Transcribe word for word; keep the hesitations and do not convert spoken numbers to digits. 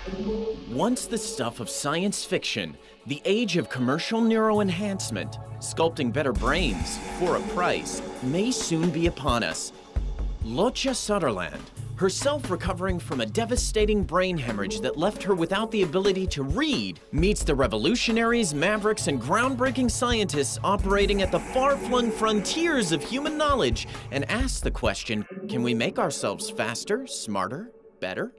Once the stuff of science fiction, the age of commercial neuroenhancement, sculpting better brains for a price, may soon be upon us. Lotje Sodderland, herself recovering from a devastating brain hemorrhage that left her without the ability to read, meets the revolutionaries, mavericks, and groundbreaking scientists operating at the far-flung frontiers of human knowledge and asks the question, can we make ourselves faster, smarter, better?